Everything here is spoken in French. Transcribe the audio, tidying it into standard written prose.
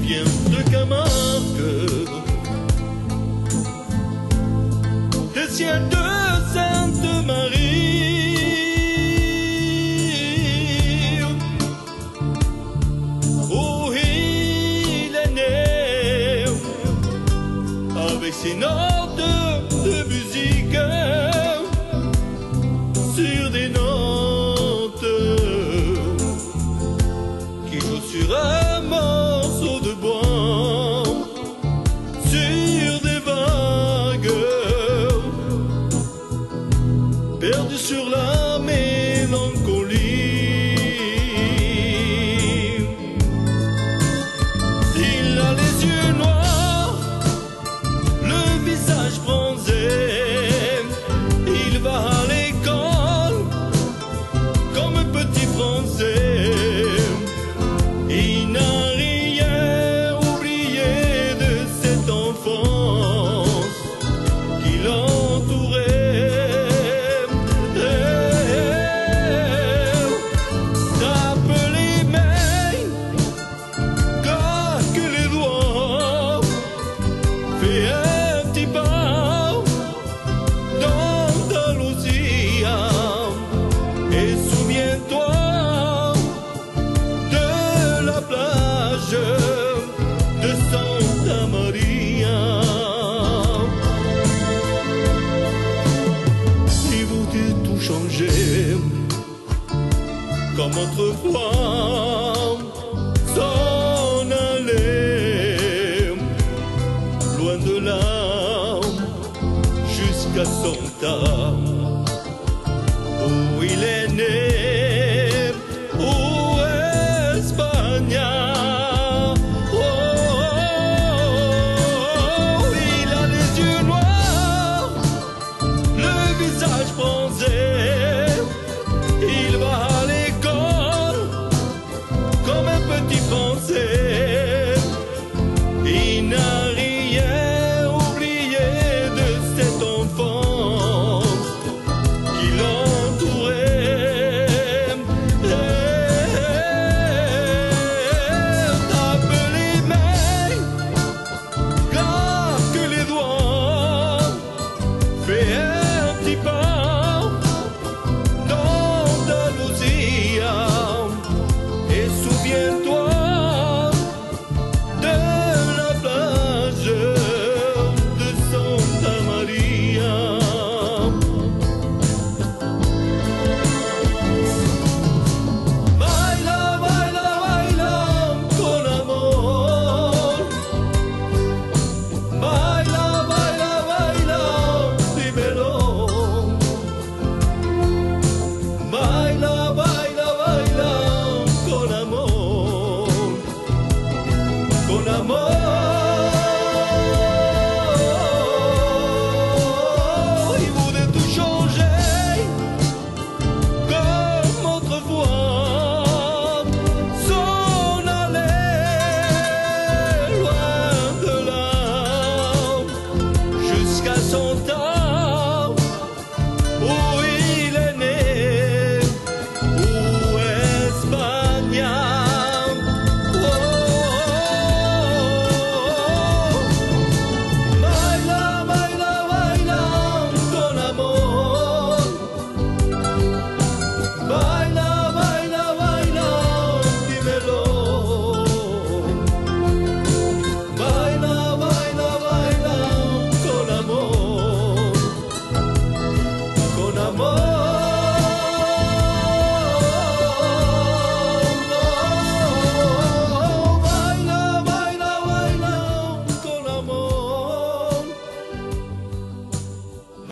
vient de Camargue, des ciels de Sainte-Marie. Où il est né, avec ses notes de musique, sur des notes qui jouent sur un morceau de bois, sur des vagues perdues sur la mélancolie. Il a les yeux noirs, le visage bronzé, il va à l'école comme un petit Français. Il n'a rien oublié de cette enfance qui l'entourait. Tape les mains, claque les doigts, fais un petit pas d'Andalousie et souviens-toi de la plage de Santa Maria. Il voulait tout changer comme autrefois, s'en aller loin de là jusqu'à son temps où il est né, où Espagne. Oh, il a les yeux noirs, le visage bronzé, il va à l'école comme un petit Français. Il n'a rien oublié de cette enfance qui l'entourait. Tape les mains, claque les doigts, fais un petit pas d'Andalousie et souviens-toi de la plage de Santa Maria. Baila, baila, baila con amor. Baila, baila, baila, dímelo. Baila, baila, baila con amor, con amor.